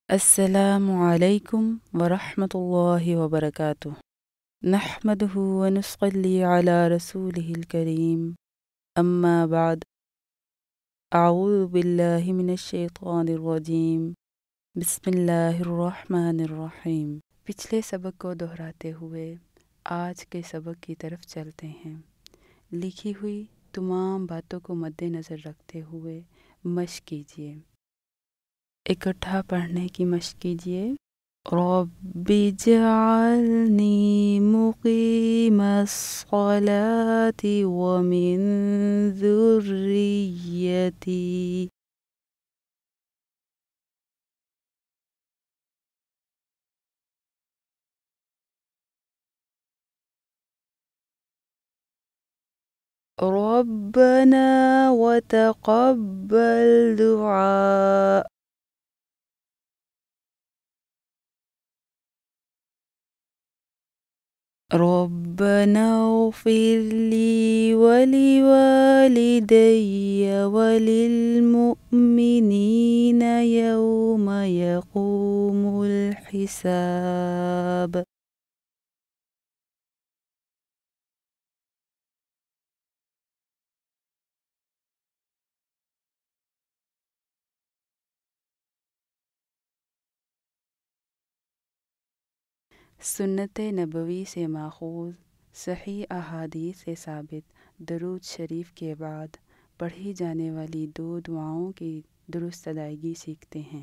السلام عليكم ورحمة الله وبركاته. نحمده ونصلي على رسوله الكريم. أما بعد، أعوذ بالله من الشیطان الرجیم. بسم اللہ الرحمن الرحیم. پچھلے سبق کو دہراتے ہوئے آج کے سبق کی طرف چلتے ہیں. لکھی ہوئی تمام باتوں کو مد نظر رکھتے ہوئے مشق کیجیے. اکٹھا پڑھنے کی مشق کیجیے. رب اجعلنی مقیم الصلاة ومن ذریتی. ربنا وتقبل دعاء. ربنا اغفر لي ولوالدي وللمؤمنين يوم يقوم الحساب. سنت نبوی سے ماخوذ صحیح احادیث سے ثابت درود شریف کے بعد پڑھی جانے والی 2 دعاؤں کی درست ادائیگی سیکھتے ہیں.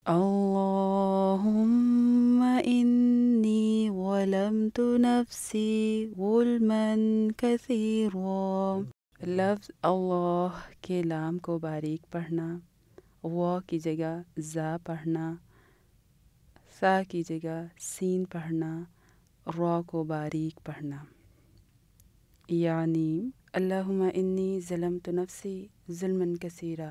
اللہم انی ظلمت نفسی ظلما کثیرا. لفظ اللہ کے لام کو باریک پڑھنا، وا کی جگہ زا پڑھنا، سا کی جگہ سین پڑھنا، را کو باریک پڑھنا. یعنی اللہم انی ظلمت نفسی ظلما کثیرا.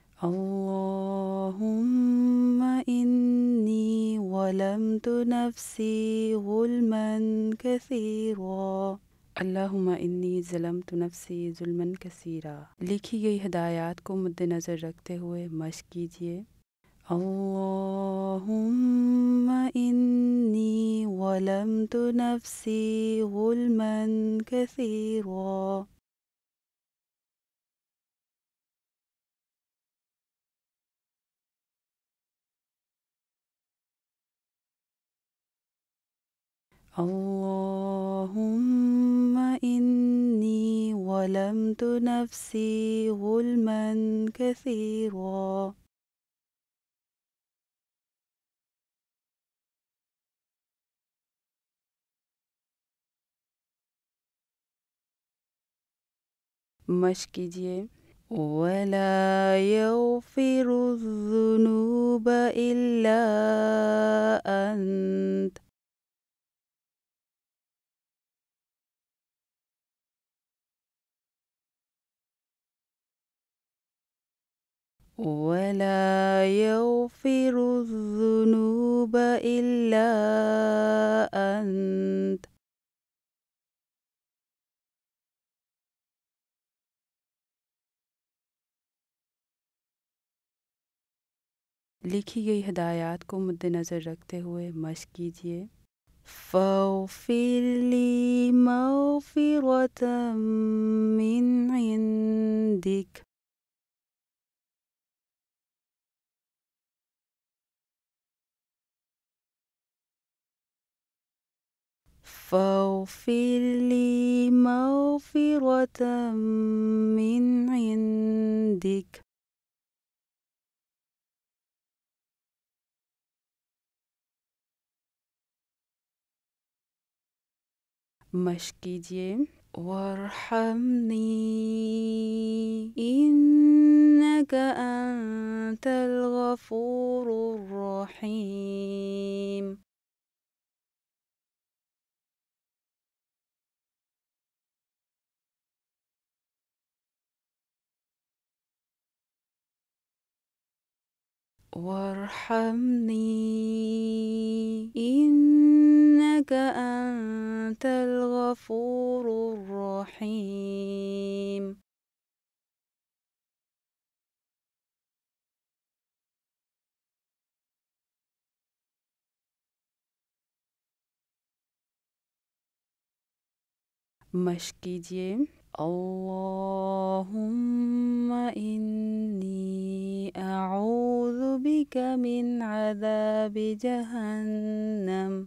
اللہم انی ظلمت نفسی ظلما کثیرا. اللہم انی ظلمت نفسی ظلما کثیرا. لکھی گئی ہدایات کو مد نظر رکھتے ہوئے مشق کیجیے. اللہم انی ظلمت نفسی ظلما کثیرا. اللہم انی ظلمت نفسی ظلما کثیرا. مشق کیجیے. وَلَا يَغْفِرُ الذُّنُوبَ إِلَّا أَنْتَ. وَلَا يَغْفِرُ الذُّنُوبَ إِلَّا أَنْتَ. لکھی گئی ہدایات کو مد نظر رکھتے ہوئے مشق کیجیے. فاغفر لی مغفرة من عندک. فاغفر لی مغفرة من عندک. مشق کیجیے. وارحمنی انک انت الغفور الرحیم. وارحمنی انک انت الغفور الرحیم. مشق کیجیے. اللہم انی اعوذ بک من عذاب جہنم.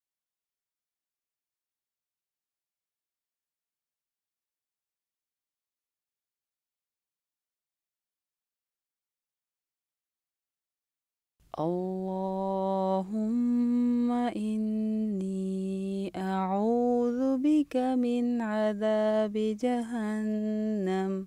اللہم انی اعوذ بک من عذاب جہنم.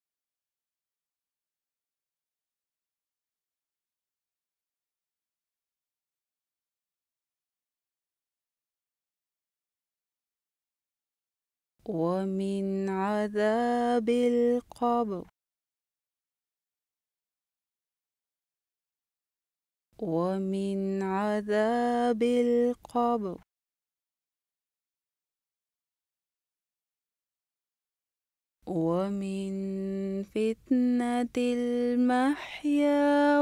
ومن عذاب القبر. ومن عذاب القبر. ومن فتنة المحيا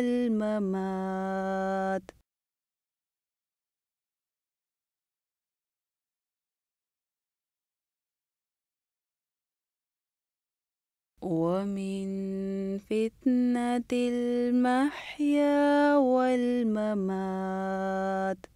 والممات. ومن فتنة المحيا والممات.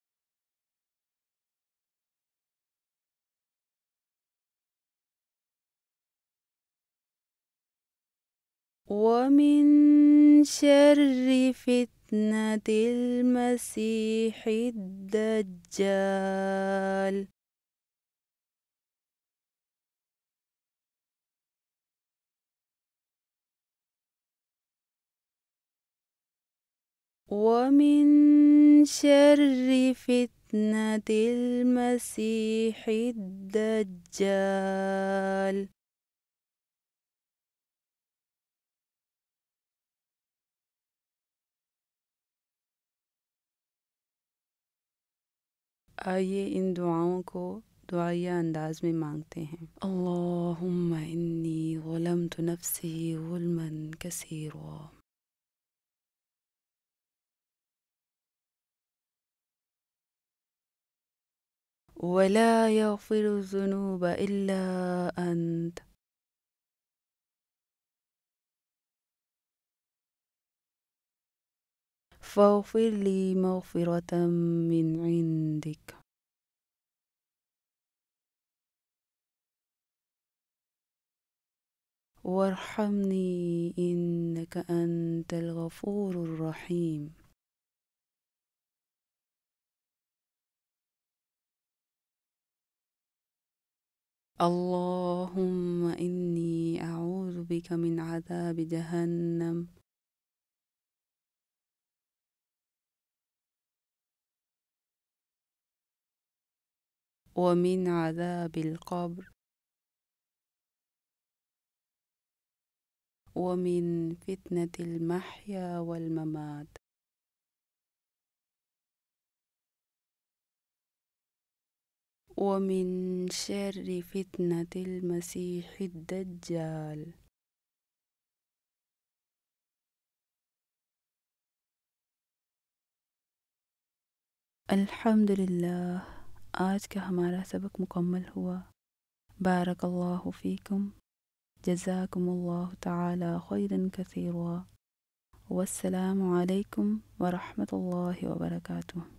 ومن شر فتنة المسيح الدجال. ومن شر فتنة المسيح الدجال. آئیے ان دعاؤں کو دعائیہ انداز میں مانگتے ہیں. اللہم انی ظلمت نفسی ظلما کثیرا. ولا يغفر الذنوب إلا أنت. فاغفر لي مغفرة من عندك. وارحمني إنك أنت الغفور الرحيم. اللهم إني أعوذ بك من عذاب جهنم ومن عذاب القبر ومن فتنة المحيا والممات. ومن شر فتنة المسيح الدجال. الحمد للہ، آج کا ہمارا سبق مکمل ہوا. بارک اللہ فیکم، جزاکم اللہ تعالی خیرا کثیرا. والسلام علیکم ورحمۃ اللہ وبرکاتہ.